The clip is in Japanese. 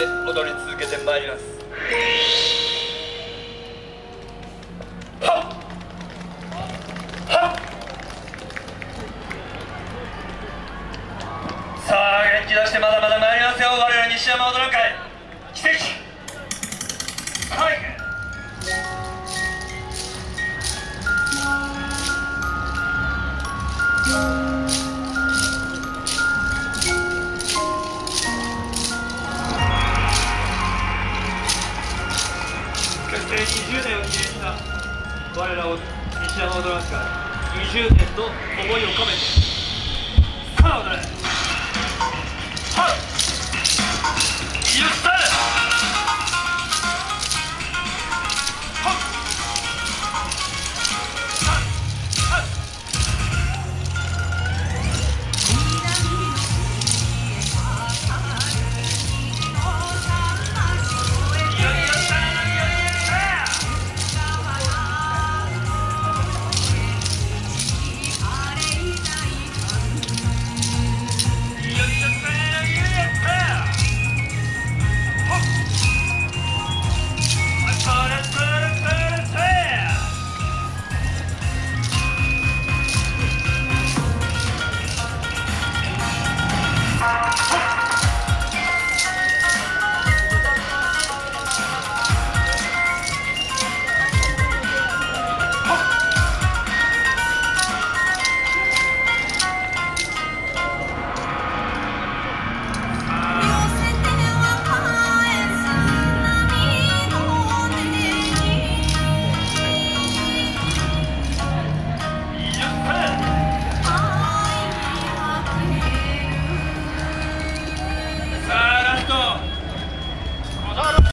して踊り続けてまいります。さあ元気出してまだまだ参りますよ。我ら西山踊る会奇跡はい結成20年を記念した我らを西山踊らす会20年と思いを込めてさあ踊れ。